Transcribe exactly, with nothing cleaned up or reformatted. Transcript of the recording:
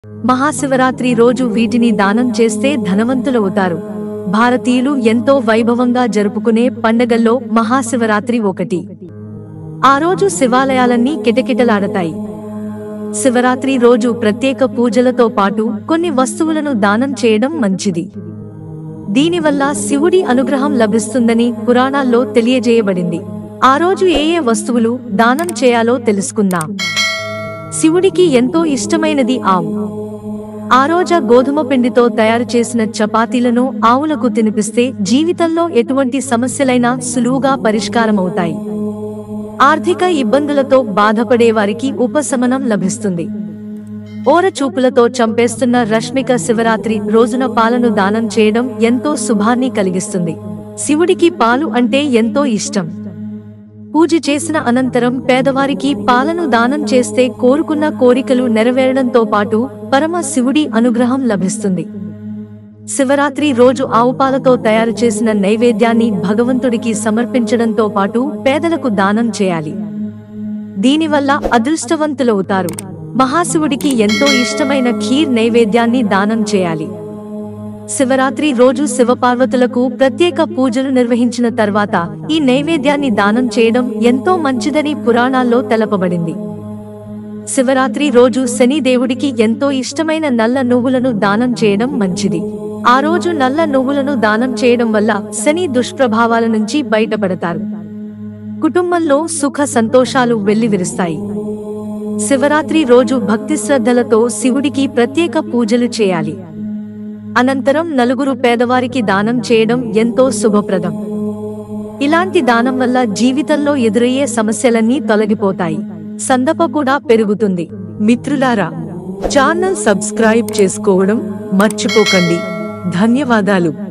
మహాశివరాత్రి రోజు వీటిని దానం చేస్తే ధనవంతులవుతారు. భారతీయులు ఎంతో వైభవంగా జరుపుకునే పండగల్లో మహాశివరాత్రి ఒకటి. ఆ రోజు శివాలయాలన్నీ కిటకిటలాడతాయి. శివరాత్రి రోజు ప్రత్యేక పూజలతో పాటు కొన్ని వస్తువులను దానం చేయడం మంచిది. దీనివల్ల శివుడి అనుగ్రహం లభిస్తుందని పురాణాల్లో తెలియజేయబడింది. ఆ రోజు ఏ ఏ వస్తువులు దానం చేయాలో తెలుసుకుందాం. శివుడికి ఎంతో ఇష్టమైనది ఆవు. ఆ రోజు గోధుమ పిండితో తయారు చేసిన చపాతీలను ఆవులకు తినిపిస్తే జీవితంలో ఎటువంటి సమస్యలైనా సులువుగా పరిష్కారమవుతాయి. ఆర్థిక ఇబ్బందులతో బాధపడే వారికి ఉపశమనం లభిస్తుంది. ఓరచూపులతో చంపేస్తున్న రష్మిక శివరాత్రి రోజున పాలను దానం చేయడం ఎంతో శుభాన్ని కలిగిస్తుంది. శివుడికి పాలు అంటే ఎంతో ఇష్టం. పూజ చేసిన అనంతరం పేదవారికి పాలను దానం చేస్తే కోరుకున్న కోరికలు నెరవేరడంతో పాటు పరమ శివుడి అనుగ్రహం లభిస్తుంది. శివరాత్రి రోజు ఆవుపాలతో తయారు చేసిన నైవేద్యాన్ని భగవంతుడికి సమర్పించడంతో పాటు పేదలకు దానం చేయాలి. దీనివల్ల అదృష్టవంతులవుతారు. మహాశివుడికి ఎంతో ఇష్టమైన ఖీర్ నైవేద్యాన్ని దానం చేయాలి. శివరాత్రి రోజు శివపార్వతులకు ప్రత్యేక పూజలు నిర్వహించిన తర్వాత ఈ నైవేద్యాన్ని దానం చేయడం ఎంతో మంచిదని పురాణాల్లో తెలపబడింది. శివరాత్రి రోజు శని దేవుడికి ఎంతో ఇష్టమైన నల్ల నువ్వులను దానం చేయడం మంచిది. ఆ రోజు నల్ల నువ్వులను దానం చేయడం వల్ల శని దుష్ప్రభావాల నుంచి బయటపడతారు. కుటుంబంలో సుఖ సంతోషాలు వెల్లివిరుస్తాయి. శివరాత్రి రోజు భక్తి శ్రద్ధలతో శివుడికి ప్రత్యేక పూజలు చేయాలి. అనంతరం నలుగురు పేదవారికి దానం చేయడం ఎంతో శుభప్రదం. ఇలాంటి దానం వల్ల జీవితంలో ఎదురయ్యే సమస్యలన్నీ తొలగిపోతాయి. సందప కూడా పెరుగుతుంది. మిత్రులారా, ఛానల్ సబ్స్క్రైబ్ చేసుకోవడం మర్చిపోకండి. ధన్యవాదాలు.